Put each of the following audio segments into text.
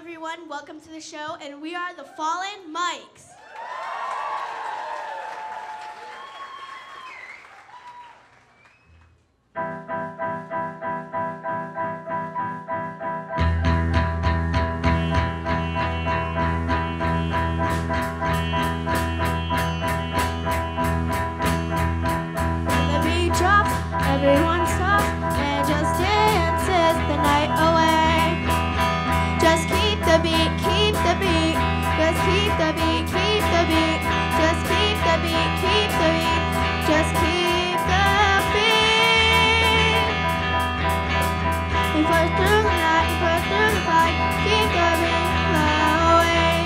everyone, welcome to the show, and we are the Fallen Mikes. When the beat drops, everyone stops and just dances the night away. Just keep the beat, keep the beat. Just keep the beat, keep the beat. Just keep the beat, keep the beat. Just keep the beat. We push through the night, we push through the fight. Keep the beat flowing.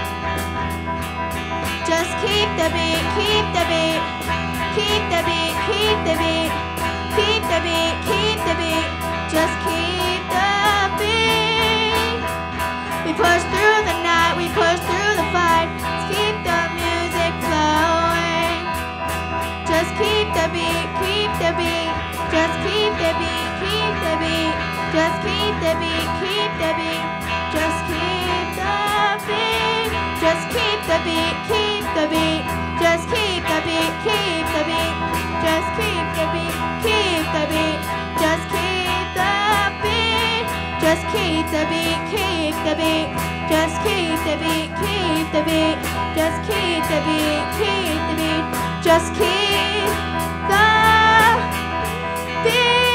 Just keep the beat, keep the beat. Keep the beat, keep the beat. Keep the beat, keep the beat. Just keep the beat. We push through the night, we push through the fight. Let's keep the music flowing. Just keep the beat, keep the beat. Just keep the beat, keep the beat. Just keep the beat, keep the beat. Just keep the beat. Just keep the beat, keep the beat. Just keep the beat, keep the beat. Just keep the beat, keep the beat. Just keep the beat. Just keep the beat, keep the beat. Just keep the beat, keep the beat. Just keep the beat, keep the beat. Just keep the beat.